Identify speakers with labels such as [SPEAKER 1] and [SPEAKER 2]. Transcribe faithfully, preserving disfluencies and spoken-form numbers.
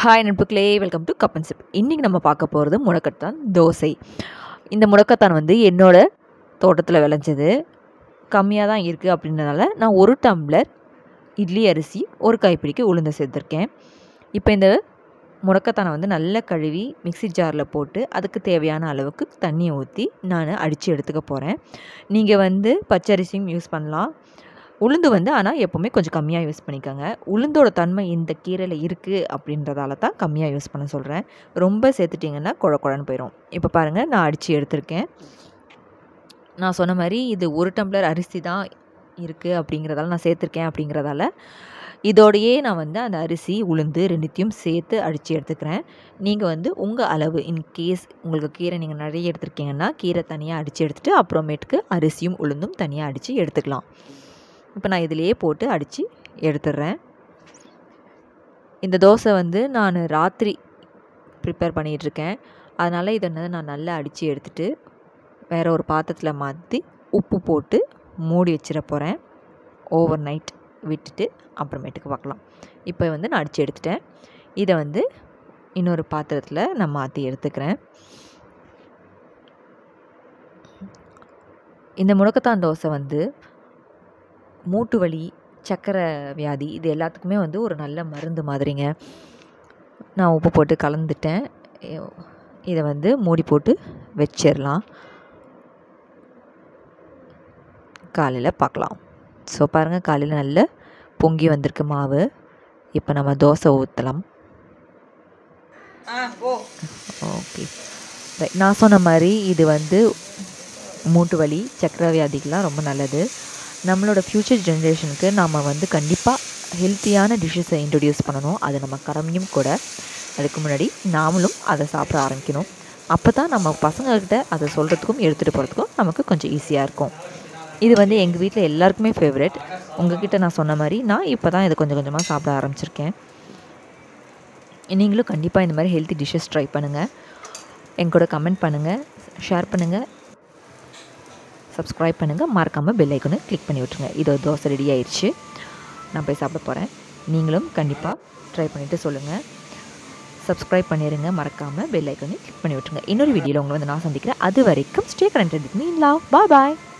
[SPEAKER 1] Hi நண்பர்களே, welcome to Cup and Sip. இன்றைக்கி நம்ம பார்க்க போகிறது முடக்கத்தான் தோசை. இந்த முடக்கத்தான் வந்து என்னோட தோட்டத்தில் விளைஞ்சது. கம்மியாக தான் இருக்குது அப்படின்றனால நான் ஒரு டம்ளர் இட்லி அரிசி ஒரு கைப்பிடிக்கு உளுந்து சேர்த்துருக்கேன். இப்போ இந்த முடக்கத்தானை வந்து நல்லா கழுவி மிக்ஸி ஜாரில் போட்டு அதுக்கு தேவையான அளவுக்கு தண்ணியை ஊற்றி நான் அடித்து எடுத்துக்க போகிறேன். நீங்கள் வந்து பச்சரிசியும் யூஸ் பண்ணலாம். உளுந்து வந்து ஆனால் எப்போவுமே கொஞ்சம் கம்மியாக யூஸ் பண்ணிக்கோங்க. உளுந்தோட தன்மை இந்த கீரையில் இருக்குது அப்படின்றதால தான் கம்மியாக யூஸ் பண்ண சொல்கிறேன். ரொம்ப சேர்த்துட்டிங்கன்னா குழ குழன்னு போயிடும். இப்போ பாருங்கள், நான் அடித்து எடுத்திருக்கேன். நான் சொன்ன மாதிரி இது ஒரு டம்ளர் அரிசி தான் இருக்குது அப்படிங்கிறதால நான் சேர்த்துருக்கேன். அப்படிங்கிறதால இதோடையே நான் வந்து அந்த அரிசி உளுந்து ரெண்டுத்தையும் சேர்த்து அடித்து எடுத்துக்கிறேன். நீங்கள் வந்து உங்கள் அளவு இன்கேஸ் உங்களுக்கு கீரை நீங்கள் நிறைய எடுத்துருக்கீங்கன்னா கீரை தனியாக அடித்து எடுத்துகிட்டு அப்புறமேட்டுக்கு அரிசியும் உளுந்தும் தனியாக அடித்து எடுத்துக்கலாம். இப்போ நான் இதிலேயே போட்டு அடித்து எடுத்துடுறேன். இந்த தோசை வந்து நான் ராத்திரி ப்ரிப்பேர் பண்ணிகிட்ருக்கேன். அதனால் இதை வந்து நான் நல்லா அடித்து எடுத்துகிட்டு வேறு ஒரு பாத்திரத்தில் மாற்றி உப்பு போட்டு மூடி வச்சிட போகிறேன். ஓவர் நைட் விட்டுட்டு அப்புறமேட்டுக்கு பார்க்கலாம். இப்போ வந்து நான் அடித்து எடுத்துட்டேன். இதை வந்து இன்னொரு பாத்திரத்தில் நான் மாற்றி எடுத்துக்கிறேன். இந்த முடக்கத்தான் தோசை வந்து மூட்டு வலி, சக்கரை வியாதி இது எல்லாத்துக்குமே வந்து ஒரு நல்ல மருந்து மாதிரிங்க. நான் உப்பு போட்டு கலந்துட்டேன். இதை வந்து மூடி போட்டு வச்சிடலாம். காலையில் பார்க்கலாம். ஸோ பாருங்கள், காலையில் நல்ல பொங்கி வந்திருக்கு மாவு. இப்போ நம்ம தோசை ஊற்றலாம். ஓகே, நான் சொன்ன மாதிரி இது வந்து மூட்டு வலி, சக்கரை வியாதிக்கெலாம் ரொம்ப நல்லது. நம்மளோட ஃப்யூச்சர் ஜென்ரேஷனுக்கு நாம் வந்து கண்டிப்பாக ஹெல்த்தியான டிஷ்ஷஸை இன்ட்ரடியூஸ் பண்ணணும். அது நம்ம கடமையும் கூட. அதுக்கு முன்னாடி நாமளும் அதை சாப்பிட ஆரம்பிக்கணும். அப்போ தான் நம்ம பசங்கள்கிட்ட அதை சொல்கிறதுக்கும் எடுத்துகிட்டு போகிறதுக்கும் நமக்கு கொஞ்சம் ஈஸியாக இருக்கும். இது வந்து எங்கள் வீட்டில் எல்லாருக்குமே ஃபேவரெட். உங்கள்கிட்ட நான் சொன்ன மாதிரி நான் இப்போ தான் இதை கொஞ்சம் கொஞ்சமாக சாப்பிட ஆரம்பிச்சிருக்கேன். நீங்களும் கண்டிப்பாக இந்த மாதிரி ஹெல்த்தி டிஷ்ஷஸ் ட்ரை பண்ணுங்கள். என் கூட கமெண்ட் பண்ணுங்கள், ஷேர் பண்ணுங்கள், சப்ஸ்கிரைப் பண்ணுங்கள். மறக்காமல் பெல் ஐக்கனை கிளிக் பண்ணி விட்ருங்க. இது தோசை ரெடி ஆயிடுச்சு. நான் போய் சாப்பிட போகிறேன். நீங்களும் கண்டிப்பாக ட்ரை பண்ணிவிட்டு சொல்லுங்கள். சப்ஸ்கிரைப் பண்ணிடுங்க. மறக்காமல் பெல் ஐக்கனை கிளிக் பண்ணி விட்ருங்க. இன்னொரு வீடியோவில் உங்களை வந்து நான் சந்திக்கிறேன். அது வரைக்கும் stay connected with me in love. Bye bye.